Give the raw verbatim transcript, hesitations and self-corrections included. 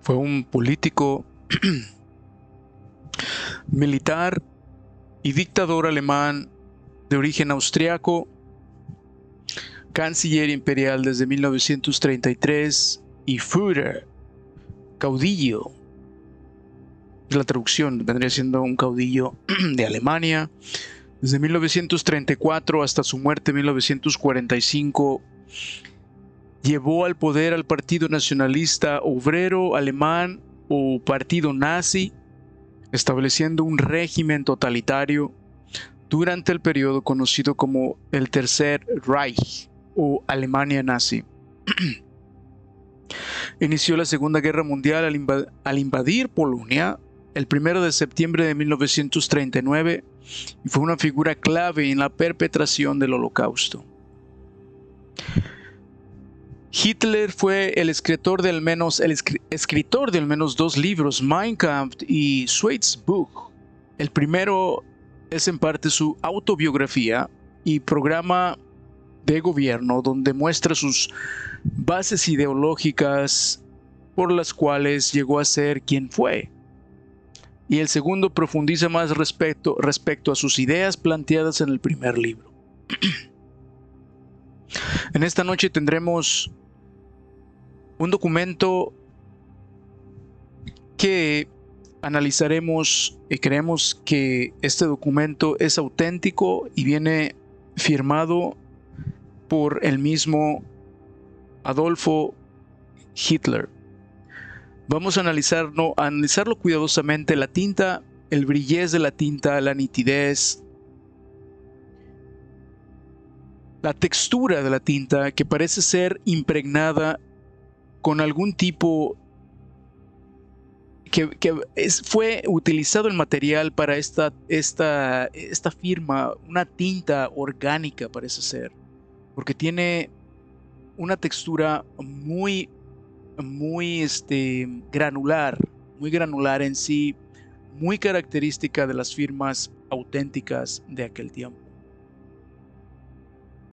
Fue un político, militar y dictador alemán de origen austriaco, canciller imperial desde mil novecientos treinta y tres y Führer, caudillo. La traducción vendría siendo un caudillo de Alemania. Desde mil novecientos treinta y cuatro hasta su muerte en mil novecientos cuarenta y cinco, llevó al poder al Partido Nacionalista Obrero Alemán o Partido Nazi, estableciendo un régimen totalitario durante el periodo conocido como el Tercer Reich o Alemania nazi. Inició la Segunda Guerra Mundial al, invad al invadir Polonia el primero de septiembre de mil novecientos treinta y nueve y fue una figura clave en la perpetración del Holocausto. Hitler fue el escritor de al menos, el escritor de al menos dos libros, Mein Kampf y Schwarzbuch. El primero es en parte su autobiografía y programa de gobierno, donde muestra sus bases ideológicas por las cuales llegó a ser quien fue. Y el segundo profundiza más respecto, respecto a sus ideas planteadas en el primer libro. En esta noche tendremos un documento que analizaremos y creemos que este documento es auténtico y viene firmado por el mismo Adolfo Hitler. Vamos a analizarlo, a analizarlo cuidadosamente, la tinta, el brillez de la tinta, la nitidez, la textura de la tinta que parece ser impregnada con algún tipo que, que es, fue utilizado el material para esta, esta, esta firma, una tinta orgánica parece ser, porque tiene una textura muy, muy este, granular, muy granular en sí, muy característica de las firmas auténticas de aquel tiempo.